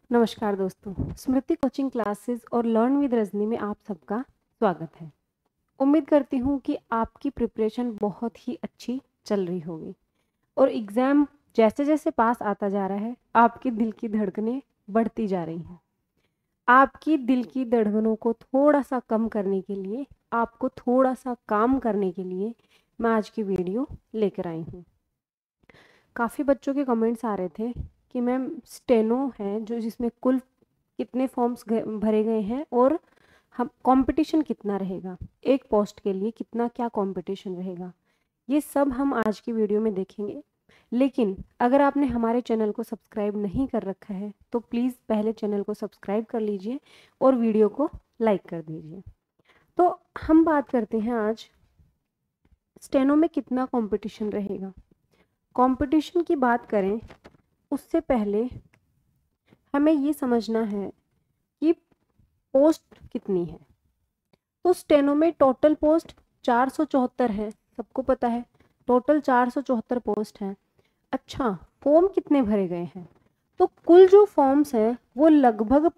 नमस्कार दोस्तों, Smriti coaching classes और लर्न विद रजनी में आप सबका स्वागत है। उम्मीद करती हूँ कि आपकी प्रिपरेशन बहुत ही अच्छी चल रही होगी और एग्ज़ाम जैसे जैसे पास आता जा रहा है, आपके दिल की धड़कनें बढ़ती जा रही हैं। आपकी दिल की धड़कनों को थोड़ा सा कम करने के लिए, आपको थोड़ा सा काम करने के लिए मैं आज की वीडियो लेकर आई हूँ। काफ़ी बच्चों के कमेंट्स आ रहे थे कि मैम स्टेनो है जो जिसमें कुल कितने फॉर्म्स भरे गए हैं और हम कंपटीशन कितना रहेगा, एक पोस्ट के लिए कितना क्या कंपटीशन रहेगा, ये सब हम आज की वीडियो में देखेंगे। लेकिन अगर आपने हमारे चैनल को सब्सक्राइब नहीं कर रखा है तो प्लीज़ पहले चैनल को सब्सक्राइब कर लीजिए और वीडियो को लाइक कर दीजिए। तो हम बात करते हैं आज स्टेनो में कितना कंपटीशन रहेगा। कंपटीशन की बात करें उससे पहले हमें ये समझना है कि पोस्ट कितनी है। तो स्टेनो में टोटल पोस्ट 474 है, सबको पता है टोटल 474 पोस्ट हैं। अच्छा, फॉर्म कितने भरे गए हैं? तो कुल जो फॉर्म्स हैं वो लगभग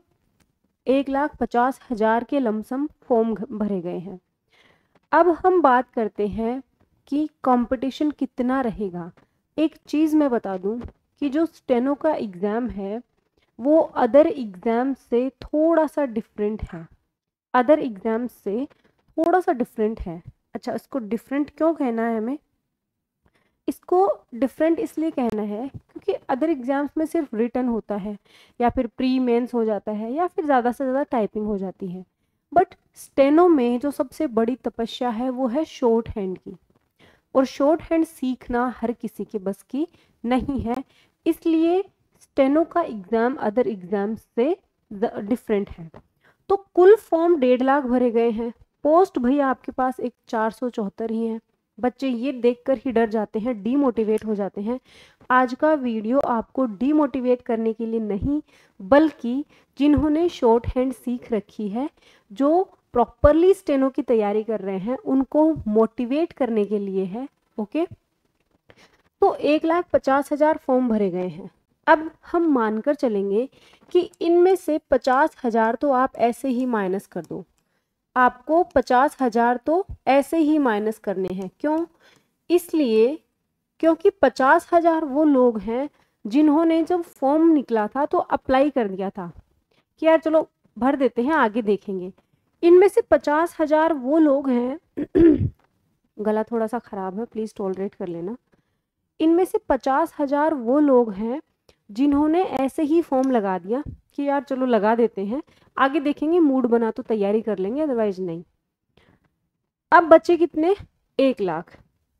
1,50,000 के लमसम फॉर्म भरे गए हैं। अब हम बात करते हैं कि कंपटीशन कितना रहेगा। एक चीज़ मैं बता दूं कि जो स्टेनो का एग्ज़ाम है वो अदर एग्ज़ाम से थोड़ा सा डिफरेंट है। अदर एग्ज़ाम से थोड़ा सा डिफरेंट है। अच्छा, इसको डिफरेंट क्यों कहना है हमें? इसको डिफरेंट इसलिए कहना है क्योंकि अदर एग्ज़ाम्स में सिर्फ रिटन होता है या फिर प्री मेंस हो जाता है या फिर ज़्यादा से ज़्यादा टाइपिंग हो जाती है। बट स्टेनो में जो सबसे बड़ी तपस्या है वो है शॉर्ट हैंड की, और शॉर्ट हैंड सीखना हर किसी के बस की नहीं है। इसलिए स्टेनो का एग्ज़ाम अदर एग्ज़ाम से डिफरेंट है। तो कुल फॉर्म 1.5 लाख भरे गए हैं। पोस्ट भैया आपके पास एक 474 ही है। बच्चे ये देखकर ही डर जाते हैं, डीमोटिवेट हो जाते हैं। आज का वीडियो आपको डीमोटिवेट करने के लिए नहीं, बल्कि जिन्होंने शॉर्ट हैंड सीख रखी है, जो प्रॉपरली स्टेनो की तैयारी कर रहे हैं, उनको मोटिवेट करने के लिए है। ओके, तो 1,50,000 फॉर्म भरे गए हैं। अब हम मानकर चलेंगे कि इनमें से 50,000 तो आप ऐसे ही माइनस कर दो। आपको 50,000 तो ऐसे ही माइनस करने हैं। क्यों? इसलिए क्योंकि 50,000 वो लोग हैं जिन्होंने जब फॉर्म निकला था तो अप्लाई कर दिया था कि यार चलो भर देते हैं, आगे देखेंगे। इनमें से 50,000 वो लोग हैं गला थोड़ा सा खराब है, प्लीज़ टॉलरेट कर लेना। इनमें से 50,000 वो लोग हैं जिन्होंने ऐसे ही फॉर्म लगा दिया कि यार चलो लगा देते हैं, आगे देखेंगे, मूड बना तो तैयारी कर लेंगे, अदरवाइज नहीं। अब बच्चे कितने? 1 लाख।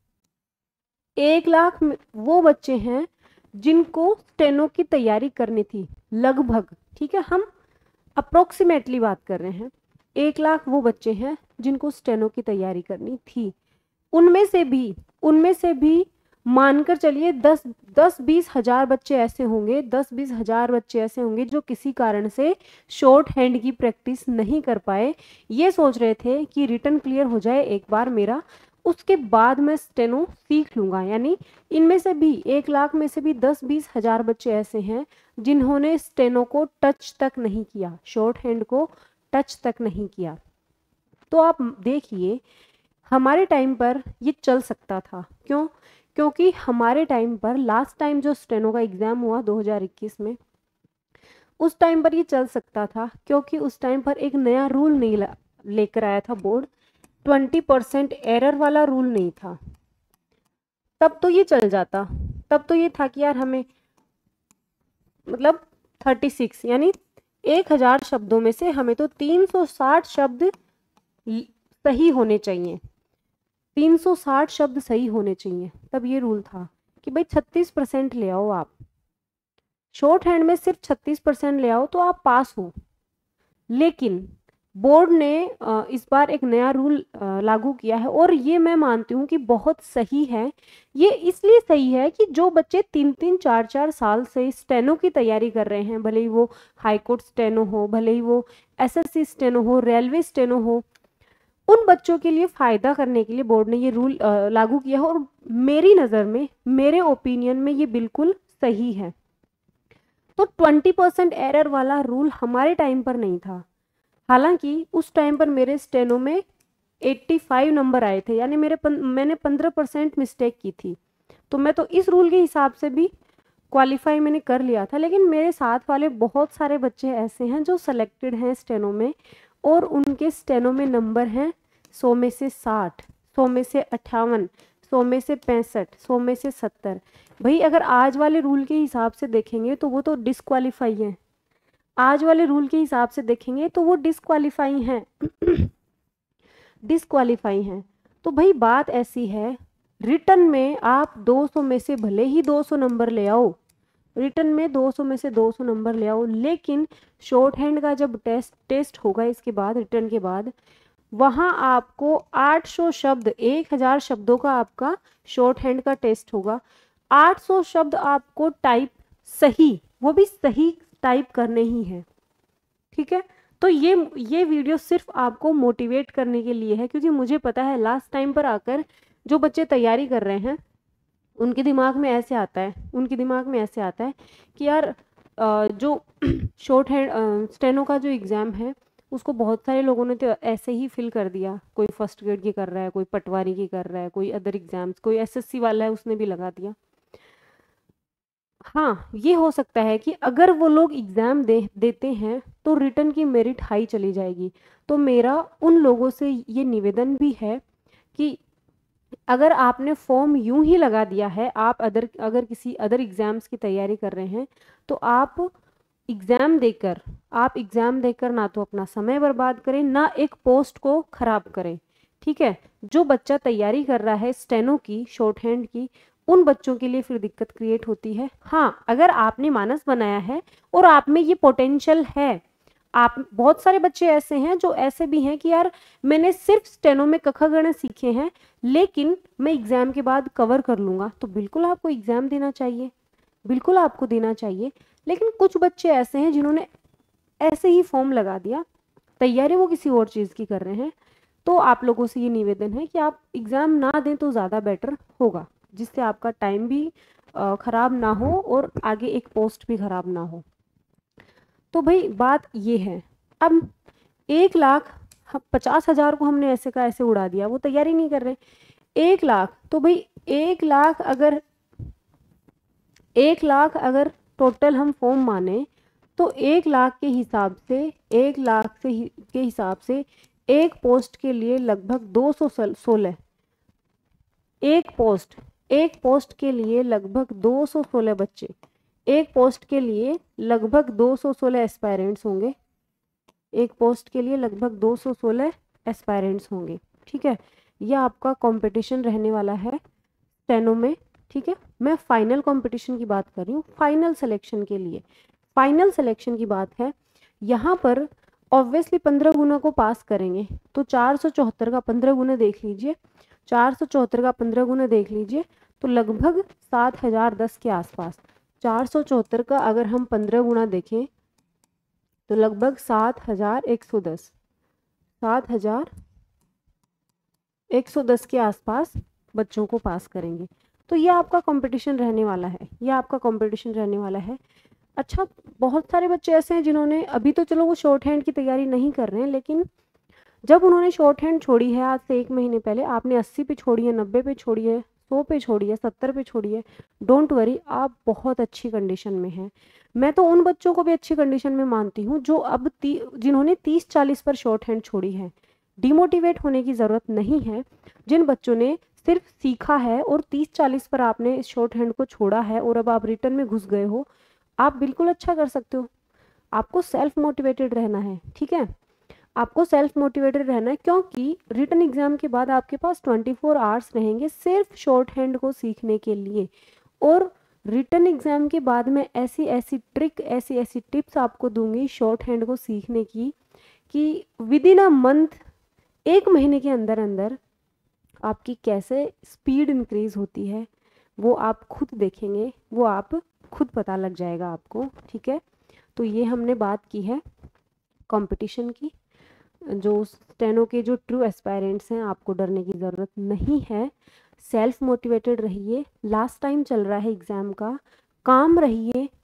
1 लाख वो बच्चे हैं जिनको स्टेनो की तैयारी करनी थी लगभग, ठीक है, हम अप्रोक्सीमेटली बात कर रहे हैं। 1 लाख वो बच्चे हैं जिनको स्टेनो की तैयारी करनी थी। उनमें से भी मानकर चलिए 10-20 हजार बच्चे ऐसे होंगे, 10-20 हजार बच्चे ऐसे होंगे जो किसी कारण से शॉर्ट हैंड की प्रैक्टिस नहीं कर पाए। ये सोच रहे थे कि रिटन क्लियर हो जाए एक बार मेरा, उसके बाद मैं स्टेनो सीख लूँगा। यानी इनमें से भी 1 लाख में से भी 10-20 हजार बच्चे ऐसे हैं जिन्होंने स्टेनो को टच तक नहीं किया, शॉर्ट हैंड को टच तक नहीं किया। तो आप देखिए, हमारे टाइम पर ये चल सकता था। क्यों? क्योंकि हमारे टाइम पर लास्ट टाइम जो स्टेनो का एग्ज़ाम हुआ 2021 में, उस टाइम पर ये चल सकता था क्योंकि उस टाइम पर एक नया रूल नहीं लेकर आया था बोर्ड। 20% एरर वाला रूल नहीं था। तब तो ये चल जाता। तब तो ये था कि यार हमें मतलब 36 यानी 1,000 शब्दों में से हमें तो 360 शब्द सही होने चाहिए। 360 शब्द सही होने चाहिए। तब ये रूल था कि भाई 36% ले आओ, आप शॉर्ट हैंड में सिर्फ 36% ले आओ तो आप पास हो। लेकिन बोर्ड ने इस बार एक नया रूल लागू किया है और ये मैं मानती हूँ कि बहुत सही है। ये इसलिए सही है कि जो बच्चे 3-3 4-4 साल से स्टेनो की तैयारी कर रहे हैं, भले ही वो हाई कोर्ट स्टेनो हो, भले ही वो एसएससी स्टेनो हो, रेलवे स्टेनो हो, उन बच्चों के लिए फ़ायदा करने के लिए बोर्ड ने ये रूल लागू किया है। और मेरी नज़र में, मेरे ओपिनियन में ये बिल्कुल सही है। तो 20% एरर वाला रूल हमारे टाइम पर नहीं था। हालांकि उस टाइम पर मेरे स्टेनो में 85 नंबर आए थे, यानी मैंने 15% मिस्टेक की थी, तो मैं तो इस रूल के हिसाब से भी क्वालिफाई मैंने कर लिया था। लेकिन मेरे साथ वाले बहुत सारे बच्चे ऐसे हैं जो सेलेक्टेड हैं स्टेनो में, और उनके स्टेनो में नंबर हैं 100 में से 60, 100 में से 58, 100 में से 65, 100 में से 70। भाई अगर आज वाले रूल के हिसाब से देखेंगे तो वो तो डिस्क्वालीफाई है, आज वाले रूल के हिसाब से देखेंगे तो वो डिस्क्वालीफाई हैं डिस्क्वालीफाई हैं। तो भाई बात ऐसी है, रिटर्न में आप 200 में से भले ही 200 नंबर ले आओ, रिटर्न में 200 में से 200 नंबर ले आओ, लेकिन शॉर्ट हैंड का जब टेस्ट होगा इसके बाद, रिटर्न के बाद, वहाँ आपको 800 शब्द, 1000 शब्दों का आपका शॉर्ट हैंड का टेस्ट होगा। 800 शब्द आपको टाइप सही, वो भी सही टाइप करने ही है, ठीक है। तो ये वीडियो सिर्फ आपको मोटिवेट करने के लिए है, क्योंकि मुझे पता है लास्ट टाइम पर आकर जो बच्चे तैयारी कर रहे हैं उनके दिमाग में ऐसे आता है, उनके दिमाग में ऐसे आता है कि यार जो शॉर्ट हैंड स्टेनो का जो एग्ज़ाम है उसको बहुत सारे लोगों ने तो ऐसे ही फिल कर दिया, कोई फर्स्ट ग्रेड की कर रहा है, कोई पटवारी की कर रहा है, कोई अदर एग्जाम्स, कोई एसएससी वाला है उसने भी लगा दिया। हाँ, ये हो सकता है कि अगर वो लोग एग्ज़ाम देते हैं तो रिटर्न की मेरिट हाई चली जाएगी। तो मेरा उन लोगों से ये निवेदन भी है कि अगर आपने फॉर्म यूं ही लगा दिया है, आप अगर किसी अदर एग्ज़ाम्स की तैयारी कर रहे हैं, तो आप एग्ज़ाम देकर ना तो अपना समय बर्बाद करें, ना एक पोस्ट को ख़राब करें, ठीक है। जो बच्चा तैयारी कर रहा है स्टेनो की, शॉर्ट हैंड की, उन बच्चों के लिए फिर दिक्कत क्रिएट होती है। हाँ, अगर आपने मानस बनाया है और आप में ये पोटेंशियल है, आप, बहुत सारे बच्चे ऐसे हैं जो ऐसे भी हैं कि यार मैंने सिर्फ स्टेनो में कखा गणित सीखे हैं, लेकिन मैं एग्जाम के बाद कवर कर लूंगा, तो बिल्कुल आपको एग्जाम देना चाहिए, बिल्कुल आपको देना चाहिए। लेकिन कुछ बच्चे ऐसे हैं जिन्होंने ऐसे ही फॉर्म लगा दिया, तैयारी वो किसी और चीज़ की कर रहे हैं। तो आप लोगों से ये निवेदन है कि आप एग्ज़ाम ना दें तो ज़्यादा बेटर होगा, जिससे आपका टाइम भी ख़राब ना हो और आगे एक पोस्ट भी ख़राब ना हो। तो भाई बात ये है, अब 1,50,000 को हमने ऐसे का ऐसे उड़ा दिया, वो तैयारी नहीं कर रहे। 1,00,000, तो भाई 1,00,000 अगर टोटल हम फॉर्म माने, तो 1,00,000 के हिसाब से, 1,00,000 के हिसाब से एक पोस्ट के लिए लगभग 216, एक पोस्ट के लिए लगभग 216 बच्चे, एक पोस्ट के लिए लगभग 216 एस्पायरेंट्स होंगे, एक पोस्ट के लिए लगभग 216 एस्पायरेंट्स होंगे, ठीक है। यह आपका कंपटीशन रहने वाला है स्टेनो में, ठीक है। मैं फाइनल कंपटीशन की बात कर रही हूँ, फाइनल सिलेक्शन के लिए, फाइनल सिलेक्शन की बात है। यहाँ पर ऑब्वियसली 15 गुना को पास करेंगे, तो 474 का 15 गुना देख लीजिए, 474 का 15 गुना देख लीजिए, तो लगभग 7,010 के आसपास। 474 का अगर हम 15 गुना देखें तो लगभग 7,110, 7,110 के आसपास बच्चों को पास करेंगे। तो ये आपका कंपटीशन रहने वाला है, ये आपका कंपटीशन रहने वाला है। अच्छा, बहुत सारे बच्चे ऐसे हैं जिन्होंने अभी तो चलो वो शॉर्ट हैंड की तैयारी नहीं कर रहे हैं, लेकिन जब उन्होंने शॉर्ट हैंड छोड़ी है आज से 1 महीने पहले, आपने 80 पे छोड़ी है, 90 पे छोड़ी है, 100 पे छोड़ी है, 70 पे छोड़ी है, डोंट वरी, आप बहुत अच्छी कंडीशन में हैं। मैं तो उन बच्चों को भी अच्छी कंडीशन में मानती हूँ जो अब जिन्होंने 30-40 पर शॉर्ट हैंड छोड़ी है। डिमोटिवेट होने की ज़रूरत नहीं है। जिन बच्चों ने सिर्फ सीखा है और 30-40 पर आपने इस शॉर्ट हैंड को छोड़ा है और अब आप रिटर्न में घुस गए हो, आप बिल्कुल अच्छा कर सकते हो। आपको सेल्फ मोटिवेटेड रहना है, ठीक है, आपको सेल्फ मोटिवेटेड रहना है, क्योंकि रिटर्न एग्जाम के बाद आपके पास 24 आवर्स रहेंगे सिर्फ शॉर्ट हैंड को सीखने के लिए। और रिटर्न एग्जाम के बाद में ऐसी ऐसी ट्रिक, ऐसी ऐसी टिप्स आपको दूंगी शॉर्ट हैंड को सीखने की, कि विद इन अ मंथ, 1 महीने के अंदर अंदर आपकी कैसे स्पीड इंक्रीज होती है वो आप खुद देखेंगे, वो आप खुद पता लग जाएगा आपको, ठीक है। तो ये हमने बात की है कंपटीशन की। जो स्टेनो के जो ट्रू एस्पायरेंट्स हैं, आपको डरने की ज़रूरत नहीं है, सेल्फ मोटिवेटेड रहिए। लास्ट टाइम चल रहा है एग्ज़ाम का, काम रहिए, पीसफुल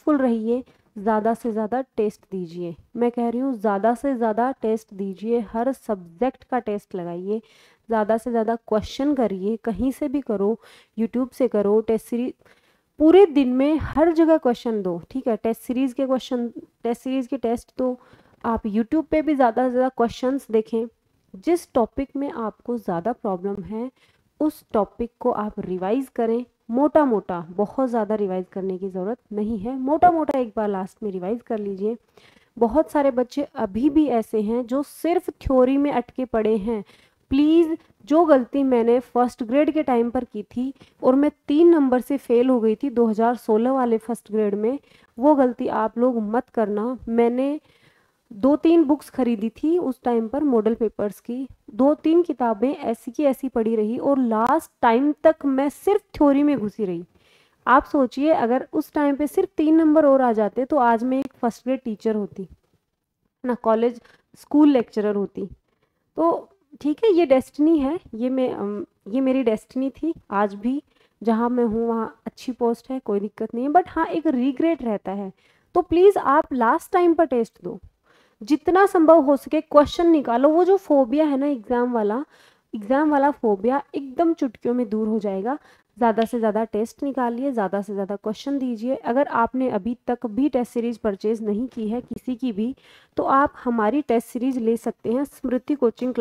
केयरफुल रहिए, ज़्यादा से ज़्यादा टेस्ट दीजिए। मैं कह रही हूँ ज़्यादा से ज़्यादा टेस्ट दीजिए, हर सब्जेक्ट का टेस्ट लगाइए, ज़्यादा से ज़्यादा क्वेश्चन करिए, कहीं से भी करो, यूट्यूब से करो, टेस्ट सीरीज पूरे दिन में हर जगह क्वेश्चन दो, ठीक है। टेस्ट सीरीज के क्वेश्चन, टेस्ट सीरीज के टेस्ट दो, आप यूट्यूब पे भी ज़्यादा से ज़्यादा क्वेश्चंस देखें। जिस टॉपिक में आपको ज़्यादा प्रॉब्लम है उस टॉपिक को आप रिवाइज़ करें, मोटा मोटा, बहुत ज़्यादा रिवाइज़ करने की ज़रूरत नहीं है, मोटा मोटा एक बार लास्ट में रिवाइज़ कर लीजिए। बहुत सारे बच्चे अभी भी ऐसे हैं जो सिर्फ थ्योरी में अटके पड़े हैं। प्लीज़, जो गलती मैंने फर्स्ट ग्रेड के टाइम पर की थी और मैं 3 नंबर से फेल हो गई थी 2016 वाले फर्स्ट ग्रेड में, वो गलती आप लोग मत करना। मैंने 2-3 बुक्स खरीदी थी उस टाइम पर मॉडल पेपर्स की, 2-3 किताबें ऐसी की ऐसी पड़ी रही और लास्ट टाइम तक मैं सिर्फ थ्योरी में घुसी रही। आप सोचिए, अगर उस टाइम पे सिर्फ 3 नंबर और आ जाते तो आज मैं एक फर्स्ट ग्रेड टीचर होती ना, कॉलेज स्कूल लेक्चरर होती। तो ठीक है, ये डेस्टिनी है, ये मेरी डेस्टिनी थी। आज भी जहाँ मैं हूँ वहाँ अच्छी पोस्ट है, कोई दिक्कत नहीं है, बट हाँ एक रिग्रेट रहता है। तो प्लीज़ आप लास्ट टाइम पर टेस्ट दो, जितना संभव हो सके क्वेश्चन निकालो। वो जो फोबिया है ना एग्जाम वाला फोबिया एकदम चुटकियों में दूर हो जाएगा। ज़्यादा से ज़्यादा टेस्ट निकालिए, ज़्यादा से ज़्यादा क्वेश्चन दीजिए। अगर आपने अभी तक भी टेस्ट सीरीज परचेज नहीं की है किसी की भी, तो आप हमारी टेस्ट सीरीज ले सकते हैं स्मृति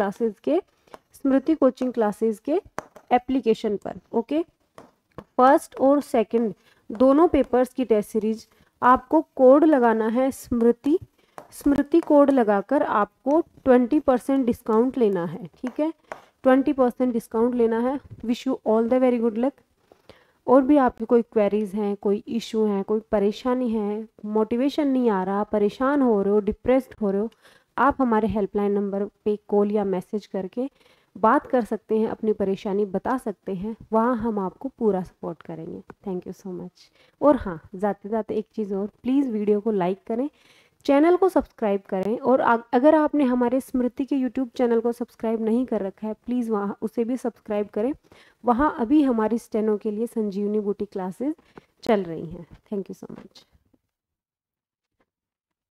कोचिंग क्लासेस के एप्लीकेशन पर। ओके, फर्स्ट और सेकंड दोनों पेपर्स की टेस्ट सीरीज आपको कोड लगाना है स्मृति कोड लगाकर आपको 20% डिस्काउंट लेना है, ठीक है। 20% डिस्काउंट लेना है। Wish you all the very good luck. और भी आपकी कोई क्वेरीज हैं, कोई इशू हैं, कोई परेशानी है, मोटिवेशन नहीं आ रहा, परेशान हो रहे हो, डिप्रेस्ड हो रहे हो, आप हमारे हेल्पलाइन नंबर पे कॉल या मैसेज करके बात कर सकते हैं, अपनी परेशानी बता सकते हैं, वहाँ हम आपको पूरा सपोर्ट करेंगे। Thank you so much. और हाँ, जाते जाते एक चीज़ और, प्लीज़ वीडियो को लाइक करें, चैनल को सब्सक्राइब करें, और अगर आपने हमारे स्मृति के यूट्यूब चैनल को सब्सक्राइब नहीं कर रखा है प्लीज़ वहाँ उसे भी सब्सक्राइब करें। वहाँ अभी हमारी स्टेनो के लिए संजीवनी बूटी क्लासेस चल रही हैं। Thank you so much.